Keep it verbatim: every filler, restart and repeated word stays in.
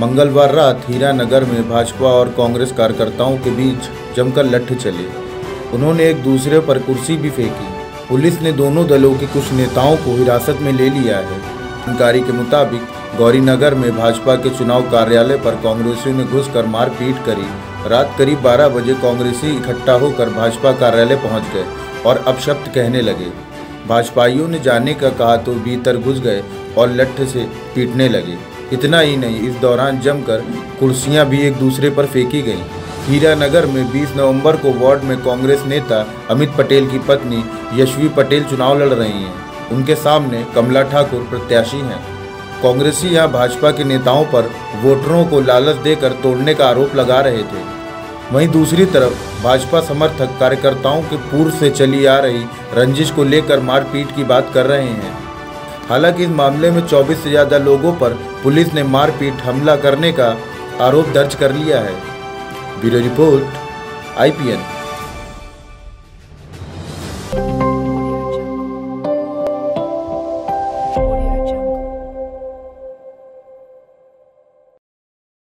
मंगलवार रात हीरानगर में भाजपा और कांग्रेस कार्यकर्ताओं के बीच जमकर लठ चले। उन्होंने एक दूसरे पर कुर्सी भी फेंकी। पुलिस ने दोनों दलों के कुछ नेताओं को हिरासत में ले लिया है। जानकारी के मुताबिक गौरीनगर में भाजपा के चुनाव कार्यालय पर कांग्रेसियों ने घुसकर मारपीट करी। रात करीब बारह बजे कांग्रेसी इकट्ठा होकर भाजपा कार्यालय पहुंच गए और अपशब्द कहने लगे। भाजपाइयों ने जाने का कहा तो भीतर घुस गए और लठ से पीटने लगे। इतना ही नहीं, इस दौरान जमकर कुर्सियां भी एक दूसरे पर फेंकी गईं। हीरानगर में बीस नवंबर को वार्ड में कांग्रेस नेता अमित पटेल की पत्नी यशवी पटेल चुनाव लड़ रही हैं। उनके सामने कमला ठाकुर प्रत्याशी हैं। कांग्रेसी यहां भाजपा के नेताओं पर वोटरों को लालच देकर तोड़ने का आरोप लगा रहे थे। वहीं दूसरी तरफ भाजपा समर्थक कार्यकर्ताओं के पूर्व से चली आ रही रंजिश को लेकर मारपीट की बात कर रहे हैं। हालांकि इस मामले में चौबीस से ज़्यादा लोगों पर पुलिस ने मारपीट हमला करने का आरोप दर्ज कर लिया है। Bureau report I P N.